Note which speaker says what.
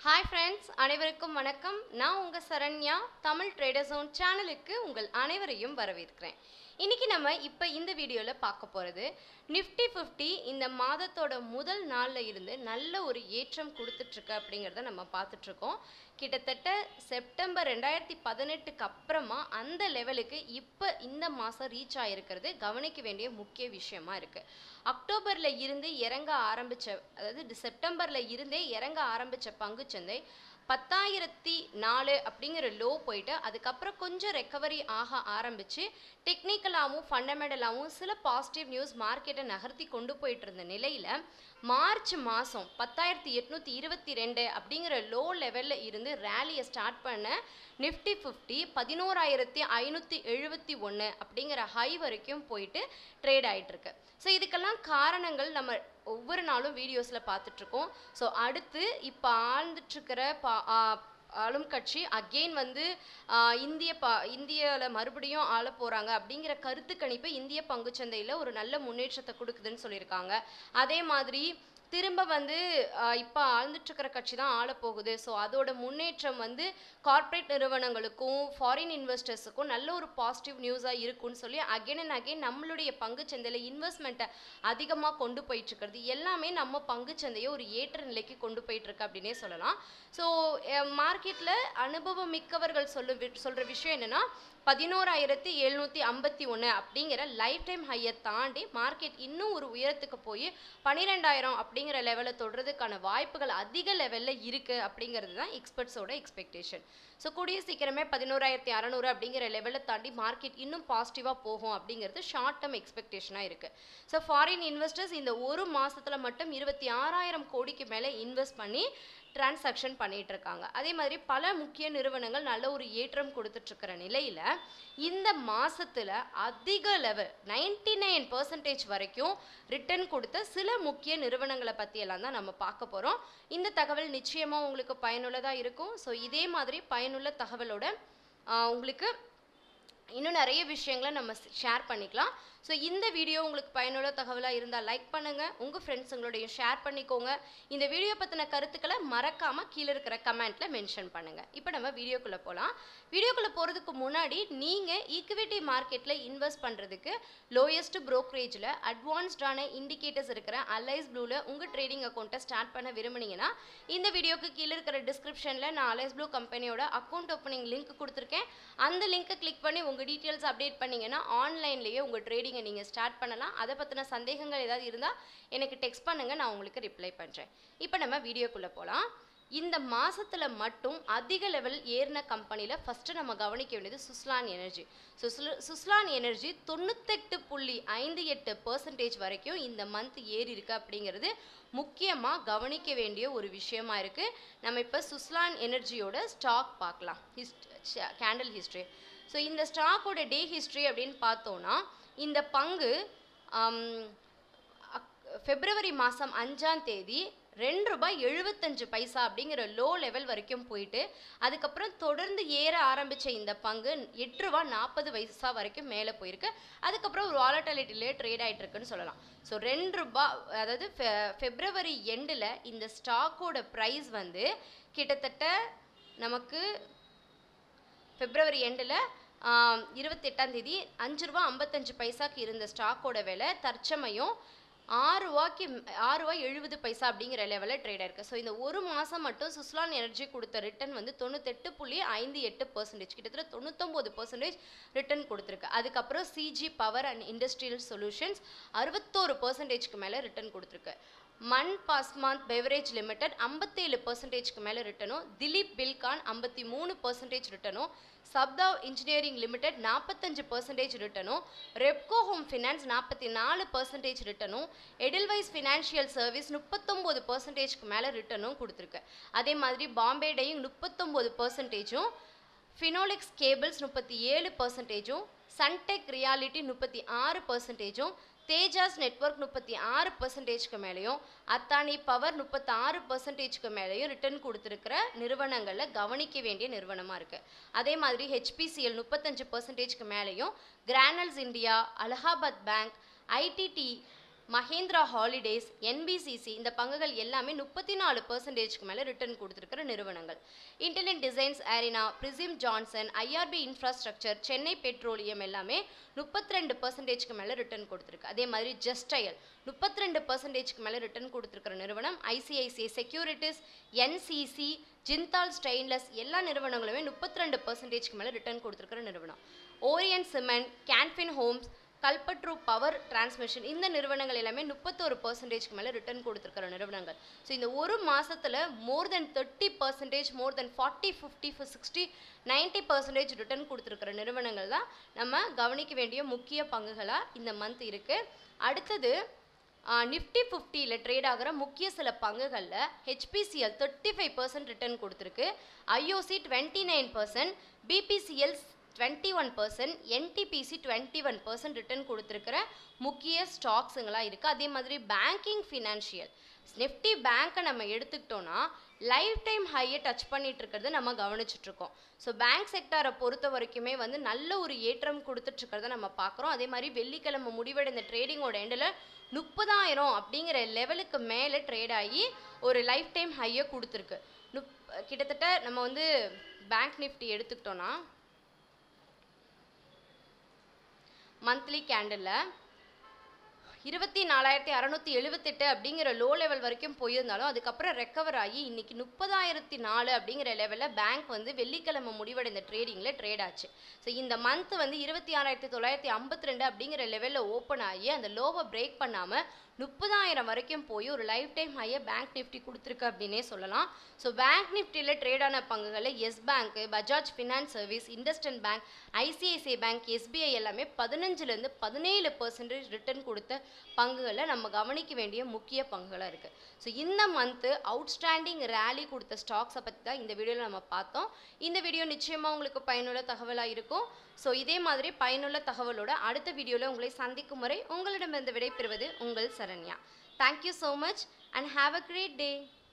Speaker 1: Hi friends, அனைவருக்கும் வணக்கம். நான் உங்க சரண்யா தமிழ் ட்ரேடர் ஜோன் சேனலுக்கு உங்கள் அனைவரையும் வரவேற்கிறேன். இன்னைக்கு நம்ம இந்த வீடியோல பார்க்க போறது Nifty 50 இந்த மாதத்தோட முதல் நாள்ல இருந்து நல்ல ஒரு ஏற்றம் கொடுத்துட்டு இருக்கு அப்படிங்கறத நம்ம பார்த்துட்டு இருக்கோம். கிட்டத்தட்ட செப்டம்பர் 2018க்கு அப்புறமா அந்த லெவலுக்கு இந்த மாசம் ரீச் ஆயிருக்கிறது கவனிக்க வேண்டிய முக்கிய விஷயமா இருக்கு. அக்டோபர்ல இருந்து இறங்க ஆரம்பிச்ச அதாவது செப்டம்பர்ல இருந்தே இறங்க ஆரம்பிச்ச பங்குச்சந்தை 10,004 அப்படிங்கிற லோ போயிட்டு அதுக்கப்புறம் கொஞ்சம் ரெக்கவரி ஆக ஆரம்பிச்சு டெக்னிக்கலாகவும் ஃபண்டமெண்டலாகவும் சில பாசிட்டிவ் நியூஸ் மார்க்கெட்டை நகர்த்தி கொண்டு போயிட்டு இருந்த நிலையில மார்ச் மாதம் 10,822 அப்படிங்கிற லோ லெவலில் இருந்து ரேலியை ஸ்டார்ட் பண்ண Nifty 50 11,571 அப்படிங்கிற ஹை வரைக்கும் போயிட்டு ட்ரேட் ஆகிட்டு இருக்கு. ஸோ இதுக்கெல்லாம் காரணங்கள் நம்ம ஒவ்வொரு நாளும் வீடியோஸில் பார்த்துட்ருக்கோம். ஸோ அடுத்து இப்போ ஆழ்ந்துட்டுருக்கிற ஆளும் கட்சி அகெயின் இந்தியாவில் மறுபடியும் ஆள போகிறாங்க அப்படிங்கிற கருத்து கணிப்பு இந்திய பங்குச்சந்தையில் ஒரு நல்ல முன்னேற்றத்தை கொடுக்குதுன்னு சொல்லியிருக்காங்க. அதே மாதிரி திரும்ப இப்போ ஆழ்ந்துட்டுருக்கிற கட்சி தான் ஆள போகுது. ஸோ அதோட முன்னேற்றம் கார்ப்பரேட் நிறுவனங்களுக்கும் ஃபாரின் இன்வெஸ்டர்ஸுக்கும் நல்ல ஒரு பாசிட்டிவ் நியூஸாக இருக்குன்னு சொல்லி அகெயின் அண்ட் அகெயின் நம்மளுடைய பங்குச்சந்தையில் இன்வெஸ்ட்மெண்ட்டை அதிகமாக கொண்டு போயிட்டுருக்கிறது எல்லாமே நம்ம பங்குச்சந்தையை ஒரு ஏற்ற நிலைக்கு கொண்டு போயிட்டுருக்கு அப்படின்னே சொல்லலாம். ஸோ மார்க்கெட்டில் அனுபவம் மிக்கவர்கள் சொல்கிற விஷயம் என்னென்னா 11,751 அப்படிங்கிற லைஃப் டைம் ஹையை தாண்டி மார்க்கெட் இன்னும் ஒரு உயரத்துக்கு போய் 12,000 அப்படிங்கிற லெவலில் தொடுறதுக்கான வாய்ப்புகள் அதிக லெவலில் இருக்குது அப்படிங்கிறது தான் எக்ஸ்பர்ட்ஸோட எக்ஸ்பெக்டேஷன். ஸோ கூடிய சீக்கிரமே 11,600 அப்படிங்கிற லெவலில் தாண்டி மார்க்கெட் இன்னும் பாசிட்டிவாக போகும் அப்படிங்கிறது ஷார்ட் டேர்ம் எக்ஸ்பெக்டேஷனாக இருக்குது. ஸோ ஃபாரின் இன்வெஸ்டர்ஸ் இந்த ஒரு மாதத்தில் மட்டும் 26,000 கோடிக்கு மேலே இன்வெஸ்ட் பண்ணி டிரான்சாக்ஷன் பண்ணிட்டு இருக்காங்க. அதே மாதிரி பல முக்கிய நிறுவனங்கள் நல்ல ஒரு ஏற்றம் கொடுத்துட்ருக்கிற நிலையில் இந்த மாதத்தில் அதிக லெவல் 99% வரைக்கும் ரிட்டர்ன் கொடுத்த சில முக்கிய நிறுவனங்களை பற்றியெல்லாம் தான் நம்ம பார்க்க போகிறோம். இந்த தகவல் நிச்சயமாக உங்களுக்கு பயனுள்ளதாக இருக்கும். ஸோ இதே மாதிரி பயனுள்ள தகவலோட உங்களுக்கு இன்னும் நிறைய விஷயங்களை நம்ம ஷேர் பண்ணிக்கலாம். ஸோ இந்த வீடியோ உங்களுக்கு பயனுள்ள தகவலாக இருந்தால் லைக் பண்ணுங்கள், உங்கள் ஃப்ரெண்ட்ஸுங்களோடையும் ஷேர் பண்ணிக்கோங்க. இந்த வீடியோ பற்றின கருத்துக்களை மறக்காமல் கீழே இருக்கிற கமெண்ட்டில் மென்ஷன் பண்ணுங்கள். இப்போ நம்ம வீடியோக்குள்ளே போகலாம். வீடியோக்குள்ளே போகிறதுக்கு முன்னாடி நீங்கள் ஈக்விட்டி மார்க்கெட்டில் இன்வெஸ்ட் பண்ணுறதுக்கு லோயஸ்ட் ப்ரோக்கரேஜில் அட்வான்ஸ்டான இண்டிகேட்டர்ஸ் இருக்கிற அலைஸ் ப்ளூவில் உங்கள் ட்ரேடிங் அக்கௌண்ட்டை ஸ்டார்ட் பண்ண விரும்புனீங்கன்னா இந்த வீடியோக்கு கீழே இருக்கிற டிஸ்கிரிப்ஷனில் நான் அலைஸ் ப்ளூ கம்பெனியோட அக்கௌண்ட் ஓப்பனிங் லிங்க் கொடுத்துருக்கேன். அந்த லிங்க்கை கிளிக் பண்ணி உங்கள் டீட்டெயில்ஸ் அப்டேட் பண்ணிங்கன்னா ஆன்லைன்லேயே உங்கள் ட்ரேடிங் நீங்கள் ஸ்டார்ட் பண்ணலாம். அதை பற்றின சந்தேகங்கள் ஏதாவது இருந்தால் எனக்கு டெக்ஸ்ட் பண்ணுங்கள், நான் உங்களுக்கு ரிப்ளை பண்ணுறேன். இப்போ நம்ம வீடியோக்குள்ளே போகலாம். இந்த மாதத்தில் மட்டும் அதிக லெவல் ஏறின கம்பெனியில் ஃபஸ்ட்டு நம்ம கவனிக்க வேண்டியது சுஸ்லான் எனர்ஜி. சுஸ்லான் எனர்ஜி 98.58% வரைக்கும் இந்த மந்த் ஏறி இருக்கு அப்படிங்கிறது முக்கியமாக கவனிக்க வேண்டிய ஒரு விஷயமா இருக்குது. நம்ம இப்போ சுஸ்லான் எனர்ஜியோட ஸ்டாக் பார்க்கலாம். Candle history. ஸோ இந்த ஸ்டாக்கோட டே ஹிஸ்ட்ரி அப்படின்னு பார்த்தோன்னா இந்த பங்கு பிப்ரவரி மாதம் 5ஆம் தேதி ₹2.75 அப்படிங்கிற லோ லெவல் வரைக்கும் போயிட்டு அதுக்கப்புறம் தொடர்ந்து ஏற ஆரம்பித்த இந்த பங்கு ₹8.40 வரைக்கும் மேலே போயிருக்கு. அதுக்கப்புறம் ஒரு வாலட்டிலிட்டிலே ட்ரேட் ஆகிட்டு இருக்குன்னு சொல்லலாம். ஸோ ₹2 அதாவது பிப்ரவரி எண்டில் இந்த ஸ்டாக்கோட ப்ரைஸ் கிட்டத்தட்ட நமக்கு பிப்ரவரி எண்டில் 28ஆம் தேதி ₹5.55 இருந்த ஸ்டாக்கோட விலை தற்சமயம் ₹6.70 அப்படிங்கிற லெவலில் ட்ரேட் ஆயிருக்கு. ஸோ இந்த ஒரு மாதம் மட்டும் சுஸ்லான் எனர்ஜி கொடுத்த ரிட்டர்ன் 98.58%, கிட்டத்தட்ட 99% ரிட்டர்ன் கொடுத்துருக்கு. அதுக்கப்புறம் CG power and industrial solutions 61%க்கு மேலே ரிட்டர்ன் கொடுத்துருக்கு. மன்பாஸ்மாந்த் பெவரேஜ் லிமிடெட் 57%க்கு மேலே ரிட்டனும், திலீப் பில்கான் 53% ரிட்டனும், சப்தாவ் இன்ஜினியரிங் லிமிடெட் 45% ரிட்டனும், ரெப்கோ ஹோம் ஃபினான்ஸ் 44% ரிட்டனும், எடில்வைஸ் ஃபினான்ஷியல் சர்வீஸ் 39%க்கு மேலே ரிட்டனும் கொடுத்துருக்கு. அதே மாதிரி Bombay dyeing 39%, Finolex cables 37%, Sunteck reality 36%, Tejas network 36%க்கு மேலேயும், அத்தானி பவர் 36%க்கு மேலேயும் ரிட்டர்ன் கொடுத்துருக்கிற நிறுவனங்களில் கவனிக்க வேண்டிய நிறுவனமாக இருக்குது. அதே மாதிரி ஹெச்பிசிஎல் 35%க்கு மேலேயும், கிரானல்ஸ் இந்தியா, அலகாபாத் பேங்க், ஐடிடி மஹேந்திரா ஹாலிடேஸ், NBCC இந்த பங்குகள் எல்லாமே 34% மேலே ரிட்டர்ன் கொடுத்துருக்கிற நிறுவனங்கள். Internet designs arena, Prism Johnson, IRB infrastructure, Chennai petroleum எல்லாமே 32% மேலே ரிட்டர்ன் கொடுத்துருக்கு. அதே மாதிரி ஜஸ்டயல் 32% மேலே ரிட்டர்ன் கொடுத்துருக்கிற நிறுவனம். ICICI securities, NCC, Jindal stainless எல்லா நிறுவனங்களுமே 32% மேலே ரிட்டர்ன் கொடுத்துருக்கிற நிறுவனம். Orient cement, Canfin homes, Kalpataru power transmission இந்த நிறுவனங்கள் எல்லாமே 31% மேலே ரிட்டர்ன் கொடுத்துருக்கிற நிறுவனங்கள். ஸோ இந்த ஒரு மாதத்தில் மோர் தென் 30%, மோர் தென் 40, 50, 60, 90% ரிட்டர்ன் கொடுத்துருக்கிற நிறுவனங்கள் தான் நம்ம கவனிக்க வேண்டிய முக்கிய பங்குகளாக இந்த மந்த் இருக்குது. அடுத்தது நிஃப்டி 50ல் ட்ரேட் ஆகிற முக்கிய சில பங்குகளில் HPCL 35% ரிட்டர்ன் கொடுத்துருக்கு, IOC 29%, BPCL 21%, NTPC 21% ரிட்டர்ன் கொடுத்துருக்கிற முக்கிய ஸ்டாக்ஸுங்களாக இருக்குது. அதே மாதிரி பேங்கிங் ஃபினான்ஷியல் நிஃப்டி பேங்க்கை நம்ம எடுத்துக்கிட்டோன்னா லைஃப் டைம் ஹையை டச் பண்ணிட்டு இருக்கிறத நம்ம கவனிச்சுட்ருக்கோம். ஸோ பேங்க் செக்டாரை பொறுத்த வரைக்குமே வந்து நல்ல ஒரு ஏற்றம் கொடுத்துட்ருக்கிறத நம்ம பார்க்குறோம். அதே மாதிரி வெள்ளிக்கிழமை முடிவடைந்த ட்ரேடிங்கோட எண்டில் 30,000 அப்படிங்கிற லெவலுக்கு மேலே ட்ரேட் ஆகி ஒரு லைஃப் டைம் ஹையை கொடுத்துருக்கு. கிட்டத்தட்ட நம்ம வந்து பேங்க் நிஃப்டி எடுத்துக்கிட்டோன்னா மந்த்லி கேண்டில் 24,678 அப்படிங்கிற லோ லெவல் வரைக்கும் போயிருந்தாலும் அதுக்கப்புறம் ரெக்கவர் ஆகி இன்னைக்கு 30,004 அப்படிங்கிற லெவலில் பேங்க் வந்து வெள்ளிக்கிழமை முடிவடைந்த ட்ரேடிங்கில் ட்ரேட் ஆச்சு. ஸோ இந்த மந்த் வந்து 26,952 அப்படிங்கிற லெவலில் ஓப்பன் ஆகி அந்த லோவை பிரேக் பண்ணாமல் 30,000 வரைக்கும் போய் ஒரு லைஃப் டைம் ஹையை பேங்க் நிஃப்டி கொடுத்துருக்கு அப்படின்னே சொல்லலாம். ஸோ பேங்க் நிஃப்டியில் ட்ரேடான பங்குகளில் Yes bank, Bajaj finance service, IndusInd bank, ICICI bank, SBI எல்லாமே 15லேருந்து 17% ரிட்டர்ன் கொடுத்த பங்குகளில் நம்ம கவனிக்க வேண்டிய முக்கிய பங்குகளாக இருக்குது. ஸோ இந்த மந்த்து அவுட்ஸ்டாண்டிங் ரேலி கொடுத்த ஸ்டாக்ஸை பற்றி தான் இந்த வீடியோவில் நம்ம பார்த்தோம். இந்த வீடியோ நிச்சயமாக உங்களுக்கு பயனுள்ள தகவலாக இருக்கும். ஸோ இதே மாதிரி பயனுள்ள தகவலோட அடுத்த வீடியோவில் உங்களை சந்திக்கும் வரை உங்களிடமிருந்து விடைபெறுவது உங்கள் Saranya. Thank you so much and have a great day.